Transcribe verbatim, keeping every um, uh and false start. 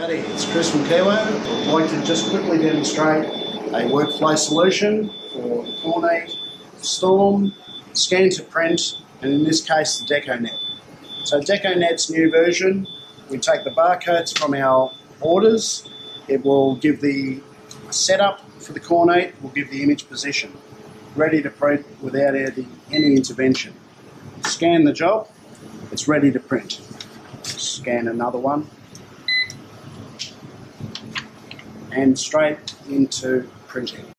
Howdy, it's Chris from Kiwo. I'd like to just quickly demonstrate a workflow solution for the Kornit Storm, Scan to Print, and in this case the Deconet. So Deconet's new version, we take the barcodes from our orders, it will give the setup for the Kornit, will give the image position, ready to print without any intervention. Scan the job, it's ready to print. Scan another one, and straight into printing.